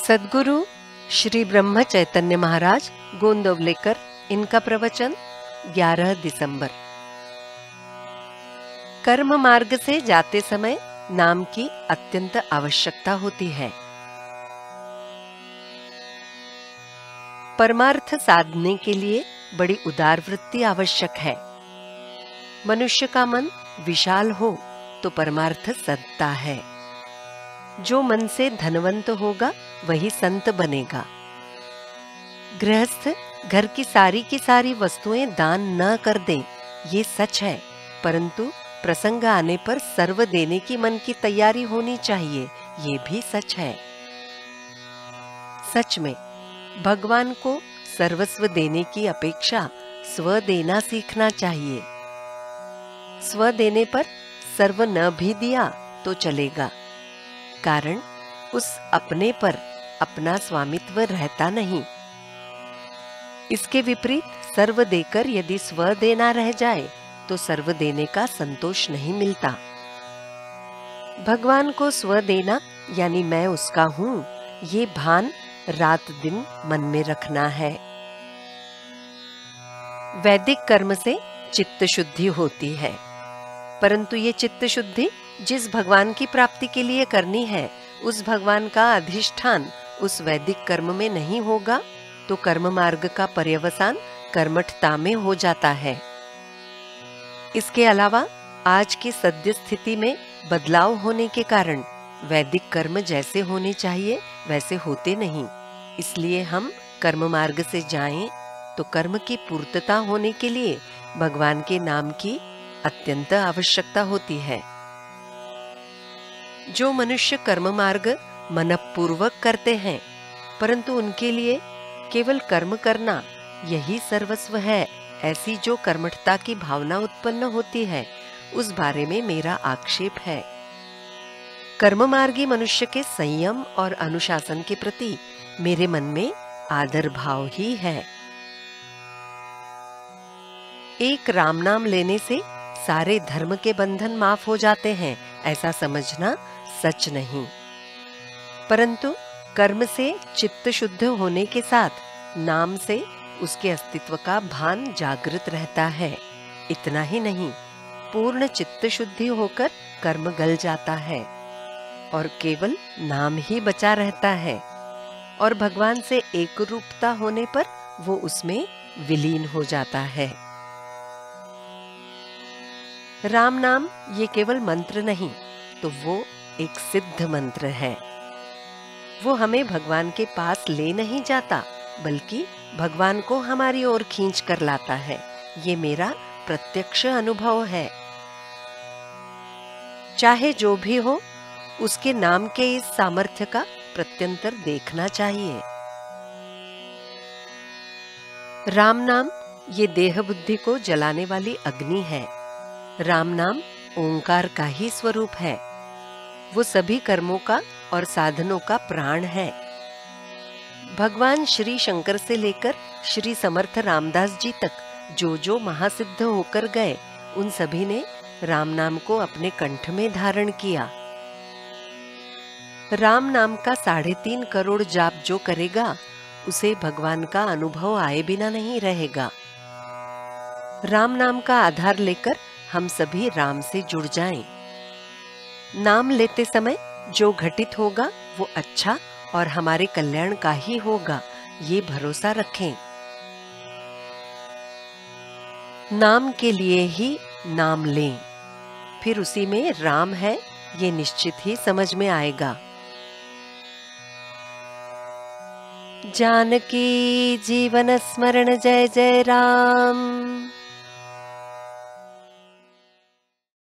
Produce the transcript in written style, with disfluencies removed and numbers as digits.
सद्गुरु श्री ब्रह्म चैतन्य महाराज गोंदवलेकर, इनका प्रवचन 11 दिसंबर। कर्म मार्ग से जाते समय नाम की अत्यंत आवश्यकता होती है। परमार्थ साधने के लिए बड़ी उदार वृत्ति आवश्यक है। मनुष्य का मन विशाल हो तो परमार्थ सदता है। जो मन से धनवंत होगा वही संत बनेगा। गृहस्थ घर की सारी वस्तुएं दान न कर दे, ये सच है, परंतु प्रसंग आने पर सर्व देने की मन की तैयारी होनी चाहिए, ये भी सच है। सच में भगवान को सर्वस्व देने की अपेक्षा स्व देना सीखना चाहिए। स्व देने पर सर्व न भी दिया तो चलेगा, कारण उस अपने पर अपना स्वामित्व रहता नहीं। इसके विपरीत सर्व देकर यदि स्व देना रह जाए तो सर्व देने का संतोष नहीं मिलता। भगवान को स्व देना यानी मैं उसका हूं, ये भान रात दिन मन में रखना है। वैदिक कर्म से चित्त शुद्धि होती है, परंतु ये चित्त शुद्धि जिस भगवान की प्राप्ति के लिए करनी है, उस भगवान का अधिष्ठान उस वैदिक कर्म में नहीं होगा तो कर्म मार्ग का पर्यवसान कर्मठता में हो जाता है। इसके अलावा आज की सद्य स्थिति में बदलाव होने के कारण वैदिक कर्म जैसे होने चाहिए वैसे होते नहीं। इसलिए हम कर्म मार्ग से जाएं तो कर्म की पूर्तता होने के लिए भगवान के नाम की अत्यंत आवश्यकता होती है। जो मनुष्य कर्म मार्ग मनपूर्वक करते हैं, परंतु उनके लिए केवल कर्म करना यही सर्वस्व है, ऐसी जो कर्मठता की भावना उत्पन्न होती है, उस बारे में मेरा आक्षेप है। कर्म मार्गी मनुष्य के संयम और अनुशासन के प्रति मेरे मन में आदर भाव ही है। एक राम नाम लेने से सारे धर्म के बंधन माफ हो जाते हैं, ऐसा समझना सच नहीं। परंतु कर्म से चित्त शुद्ध होने के साथ नाम से उसके अस्तित्व का भान जागृत रहता है। इतना ही नहीं, पूर्ण चित्त शुद्धि होकर कर्म गल जाता है और केवल नाम ही बचा रहता है, और भगवान से एक रूपता होने पर वो उसमें विलीन हो जाता है। राम नाम ये केवल मंत्र नहीं, तो वो एक सिद्ध मंत्र है। वो हमें भगवान के पास ले नहीं जाता, बल्कि भगवान को हमारी ओर खींच कर लाता है। ये मेरा प्रत्यक्ष अनुभव है। चाहे जो भी हो, उसके नाम के इस सामर्थ्य का प्रत्यंतर देखना चाहिए। राम नाम ये देह बुद्धि को जलाने वाली अग्नि है। राम नाम ओंकार का ही स्वरूप है। वो सभी कर्मों का और साधनों का प्राण है। भगवान श्री शंकर से लेकर श्री समर्थ रामदास जी तक जो महासिद्ध होकर गए, उन सभी ने राम नाम को अपने कंठ में धारण किया। राम नाम का 3.5 करोड़ जाप जो करेगा, उसे भगवान का अनुभव आए बिना नहीं रहेगा। राम नाम का आधार लेकर हम सभी राम से जुड़ जाएं। नाम लेते समय जो घटित होगा वो अच्छा और हमारे कल्याण का ही होगा, ये भरोसा रखें। नाम के लिए ही नाम लें, फिर उसी में राम है ये निश्चित ही समझ में आएगा। जानकी जीवन स्मरण जय जय राम।